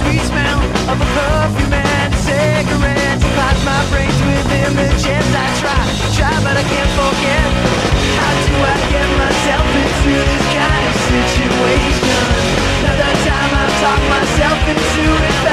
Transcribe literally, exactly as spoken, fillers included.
sweet smell of a perfume and cigarettes. Pop my brains with images. I try, try, but I can't forget. How do I get myself into this kind of situation? Another time I've talked myself into it.